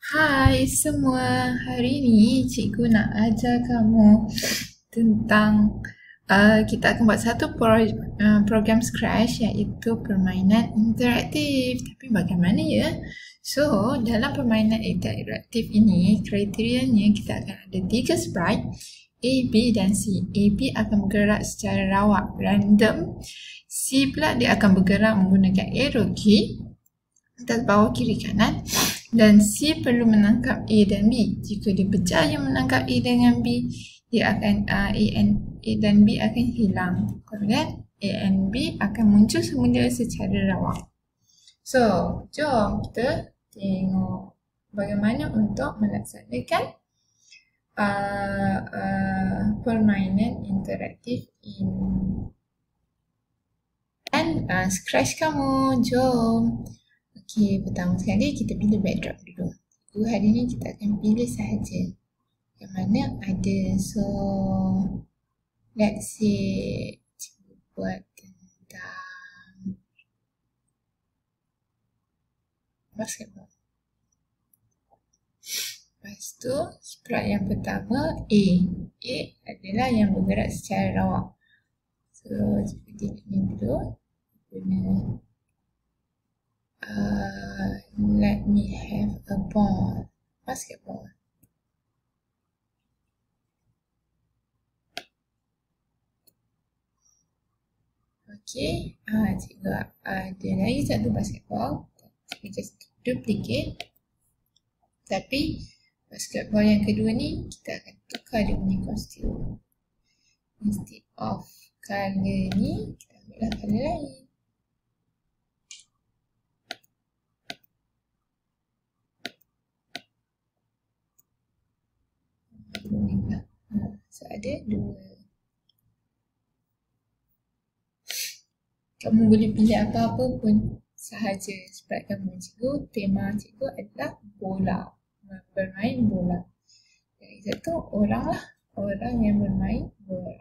Hai semua, hari ini cikgu nak ajar kamu tentang kita akan buat satu program Scratch iaitu permainan interaktif. Tapi bagaimana ya? So, dalam permainan interaktif ini, kriterianya kita akan ada 3 sprite, A, B dan C. A, B akan bergerak secara rawak, random. C pula dia akan bergerak menggunakan arrow key atas bawah kiri kanan. Dan C perlu menangkap A dan B. Jika dia berjaya menangkap A dengan B, dia akan A dan B akan hilang. Kemudian A and B akan muncul semula secara rawak. So, jom kita tengok bagaimana untuk melaksanakan permainan interaktif ini. Dan Scratch kamu, jom. Okey, pertama sekali kita pilih backdrop dulu. Hari ni kita akan pilih sahaja yang mana ada. So, let's say cuba buat tentang basketball. Lepas tu, sprite yang pertama A. A adalah yang bergerak secara rawak. So, cuba tengok ni dulu. Guna let me have a ball, basketball. Okay, cikgu ada lagi satu basketball. Cikgu just duplicate. Tapi basketball yang kedua ni kita akan tukar dia punya kostum. Instead of color ni, kita ambillah color lain. So ada dua. Kamu boleh pilih apa-apa pun sahaja sprite kamu. Cikgu, tema cikgu adalah bola, bermain bola. Yang satu orang lah, orang yang bermain bola.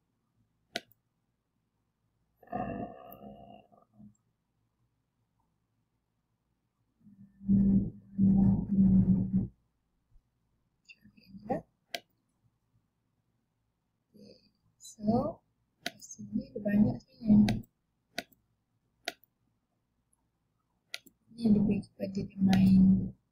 So, sini ada banyak sebenarnya. Ini lebih kepada dia main.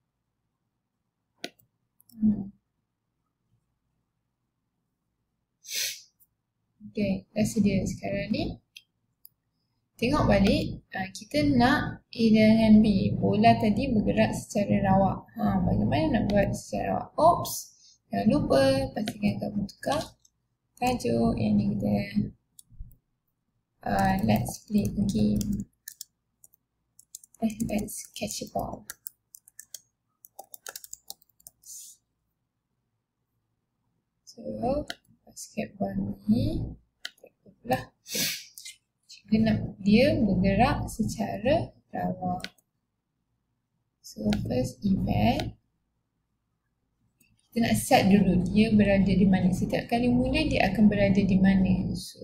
Okay, dah sedia sekarang ni. Tengok balik, kita nak A dengan B. Bola tadi bergerak secara rawak. Bagaimana nak buat secara rawak? Oops, jangan lupa pastikan kamu tukar tajuk. Yang ni kita let's play a game. Let's catch a ball. So, basketball ni lah. Cikgu nak dia bergerak secara rawak. So, first event. Kita nak set dulu dia berada di mana. Setiap kali mula dia akan berada di mana. So,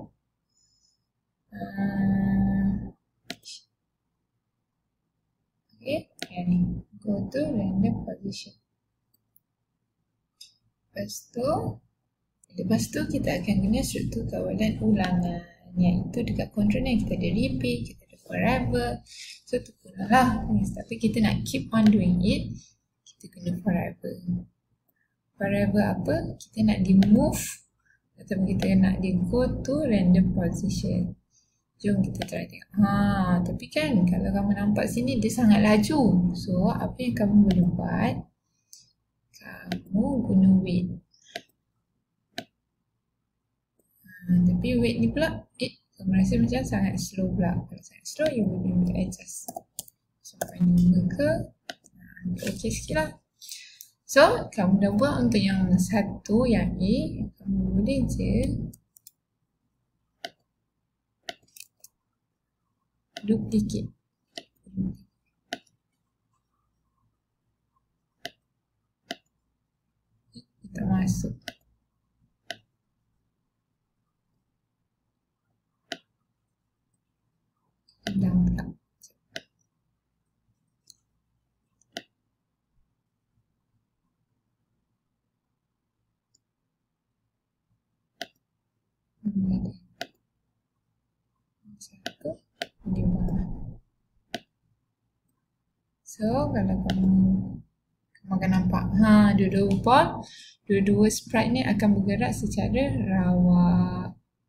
okay, yang ni. Go to random position. Lepas tu kita akan guna struktur kawalan ulangan. Yang itu dekat control ni kita ada repeat, kita ada forever. So tu pun lah. Tapi kita nak keep on doing it, kita guna forever. Forever apa? Kita nak di move atau kita nak di go to random position. Jom kita try tengok. Tapi kan kalau kamu nampak sini dia sangat laju. So apa yang kamu boleh buat? Kamu guna wait. Tapi wait ni pula kamu rasa macam sangat slow pula. Kalau sangat slow, you boleh adjust sampai 5 ke. Okay sikit lah. So, kamu dah buat untuk yang satu, yang A. Kamu boleh je duplicate. Kita masuk. Hilang pula. 1, 5. So kalau kamu akan nampak, dua-dua sprite ni akan bergerak secara rawak.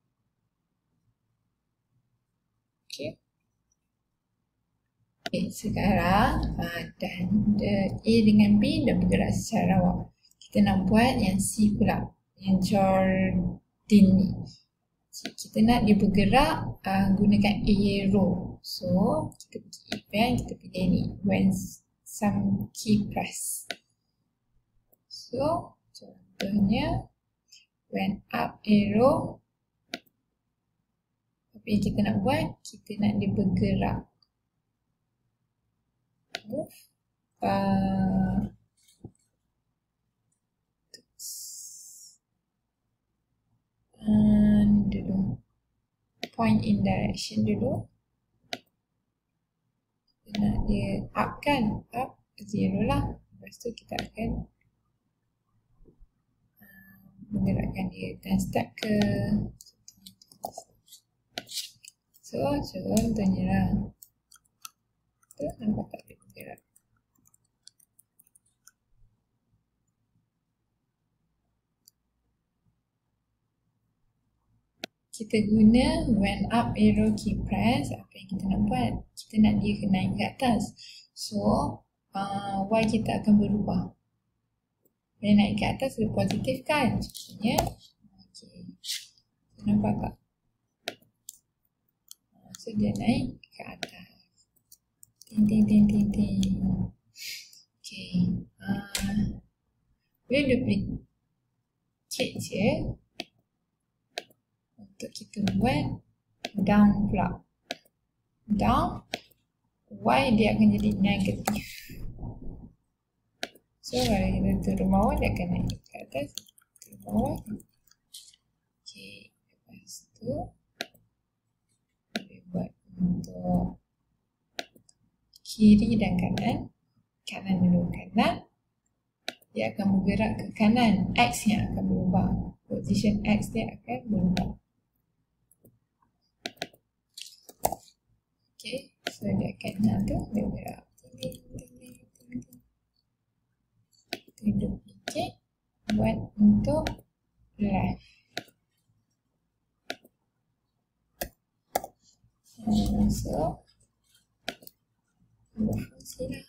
Okay. Sekarang dan A dengan B dah bergerak secara rawak. Kita nak buat yang C pula, yang Jordan ni. Kita nak dia bergerak gunakan arrow. So kita pergi event, kita pilih ni, when some key press. So contohnya when up arrow, apa yang kita nak buat, kita nak dia bergerak. Move dulu, point in direction dulu. Kita nak dia up kan, up 0 lah. Lepas tu kita akan menggerakkan dia dan start ke. So contohnya lah, tu nampak tak dia bergerak. Kita guna when up arrow key press. Apa yang kita nak buat? Kita nak dia naik ke atas. So Y kita akan berubah. Dia naik ke atas dia positif kan? Contohnya, okay. Nampak tak? So dia naik ke atas. Ting. Okay. Boleh duplicate je. Untuk kita buat down pula. Down, Y dia akan jadi negatif. So kalau kita turun bawah, dia akan naik ke atas. Turun bawah. Okay, lepas tu boleh buat untuk kiri dan kanan. Kanan dulu, kanan. Dia akan bergerak ke kanan. X yang akan berubah. Position X dia akan berubah. Okay, so dia akan tu dia bergerak. Kita duplicate, buat untuk left. So buat fungsi lah.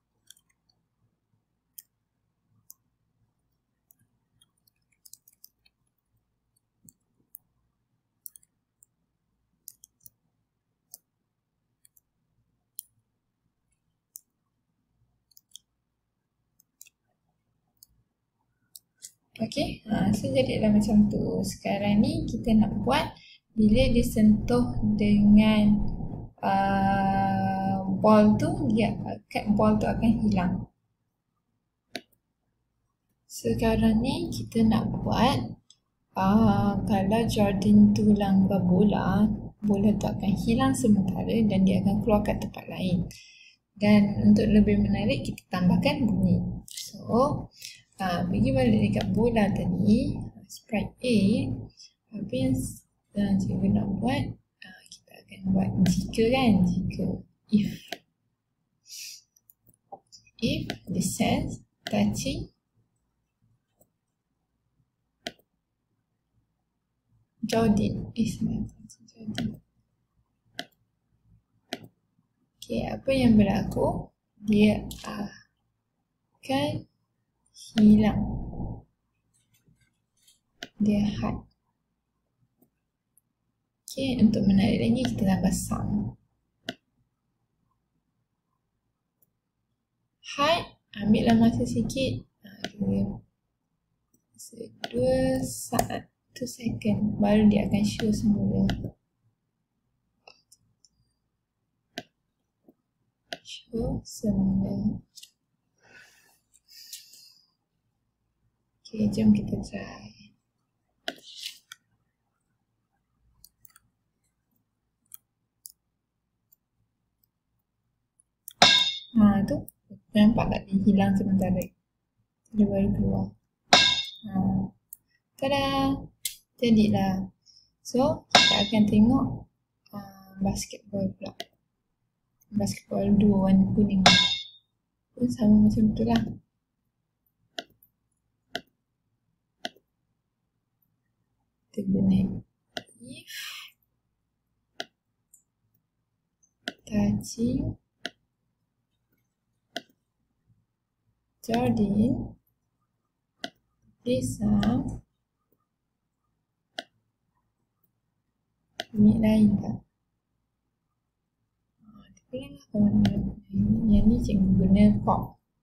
Okay, so jadilah macam tu. Sekarang ni kita nak buat bila disentuh dengan ball tu, ball tu akan hilang. Sekarang ni kita nak buat kalau Jordan tu langgar bola, bola tu akan hilang sementara dan dia akan keluar ke tempat lain. Dan untuk lebih menarik, kita tambahkan bunyi. So pergi balik dekat bola tadi, sprite A, apa yang cikgu nak buat, kita akan buat jika kan, jika if the sense touching Jordan is Jordan. Okay, apa yang berlaku, dia akan hilang. Dia hide. Okay, untuk menarik lagi kita tambah sound. Hide, ambillah masa sikit. 2 saat, 1 second, baru dia akan show semula. Show semula. Okay, jom kita try. Tu nampak tak dia hilang sementara. Dia baru keluar. Tada! Jadilah. So, kita akan tengok basketball pula. Basketball 2 warna kuning. Pun sama macam tu lah. Kita guna if, touching, Jordan, Lisa, bunyi lain tak? Tapi lah warna yang ni cikgu guna pop.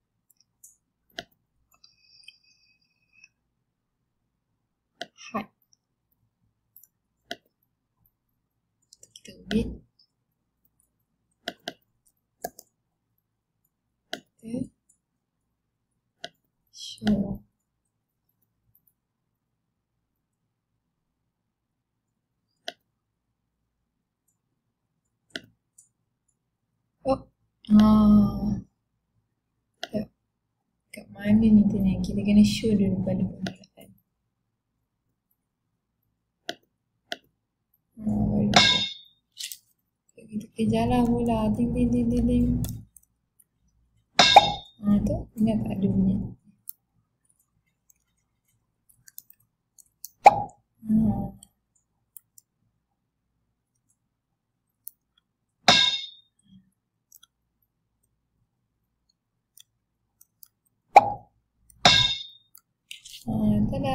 Height. Kita ubit. Kita show. Kat mana ni tanya? Kita kena show dulu pada pembukaan. Kita kejarlah bola. Ting ting ting ting ting. Tu ingat tak ada bunyi. Tada.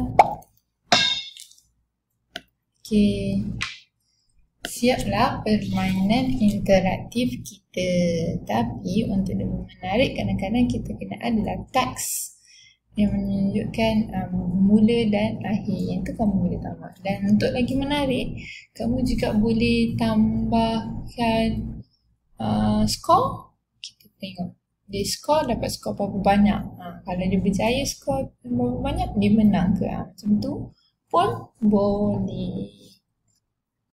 Okey. Siaplah permainan interaktif kita. Tapi untuk lebih menarik, kadang-kadang kita kena adalah teks yang menunjukkan mula dan akhir. Yang tu kamu boleh tambah. Dan untuk lagi menarik, kamu juga boleh tambahkan skor. Kita tengok. Dia skor dapat skor berapa banyak. Kalau dia berjaya skor berapa banyak, dia menang ke. Macam tu pun boleh.